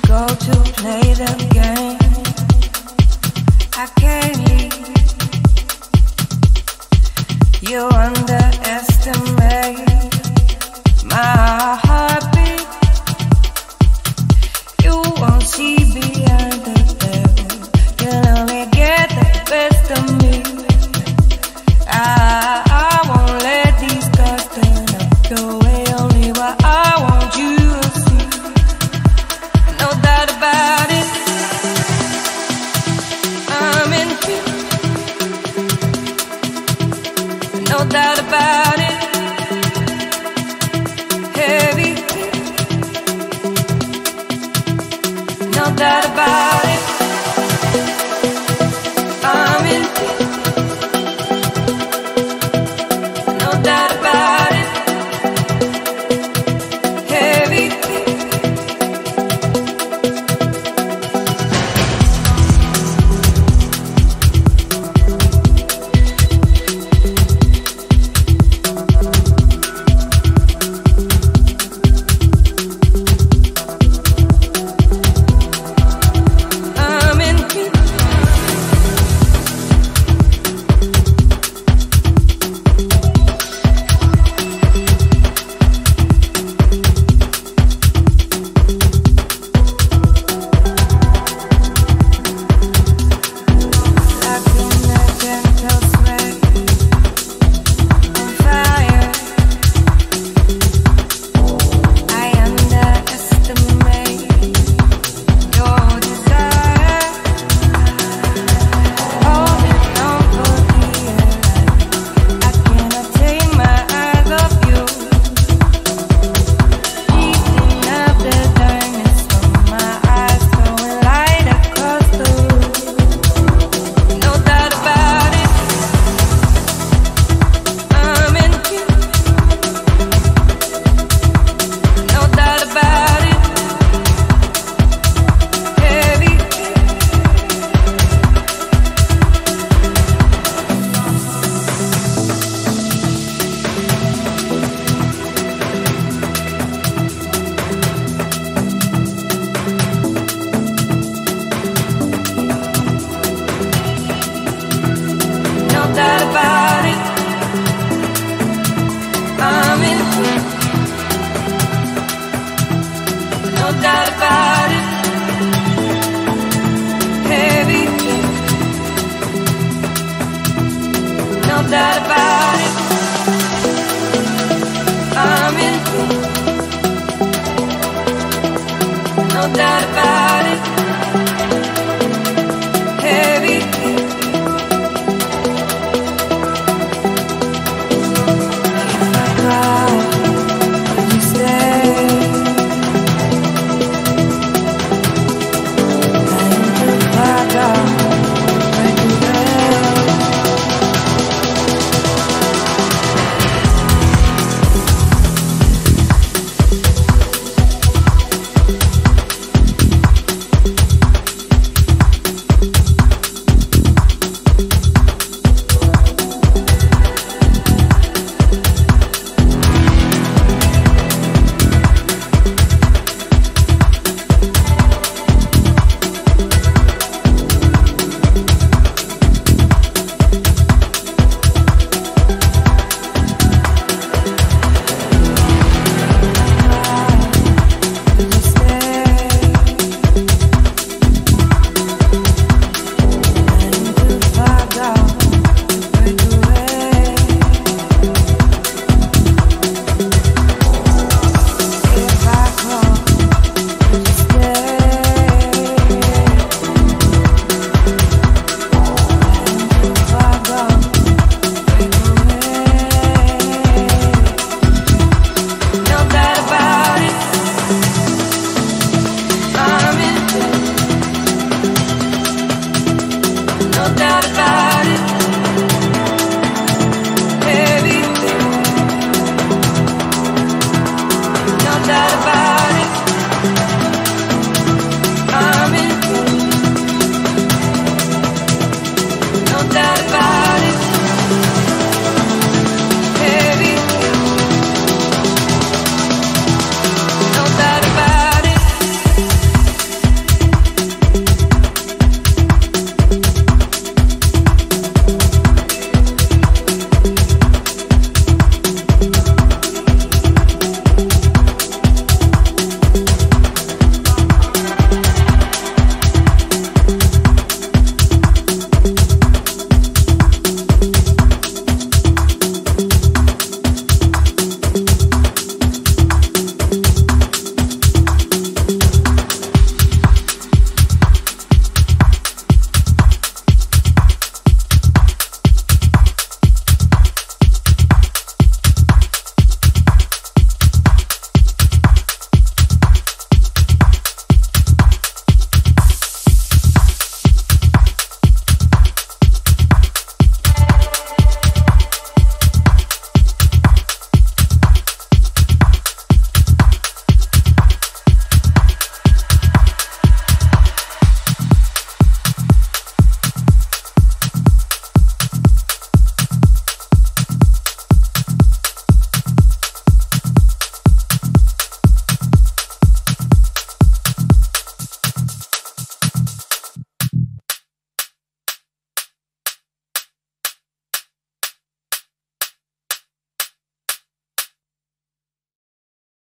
go to play the game. I can't leave. You underestimate my heartbeat. You won't see beyond the veil. You'll only get the best of me. I won't let these scars turn up your way. Only what I want you to see. No doubt about it, I'm in fear. No doubt about it, heavy fear. No doubt about it, I'm in fear. No doubt about it, heavy fear. I'm in fear. Like in a gentle sway, on fire. I underestimate your desire. Holding on for dear life, I cannot take my eyes off you. Eating up the darkness from my eyes, throwing light across the room. No doubt about it, I'm in fear. No doubt about it, heavy fear. No doubt about it, I'm in fear. No doubt about it, heavy fear. No doubt about it, I'm in fear. No doubt about it.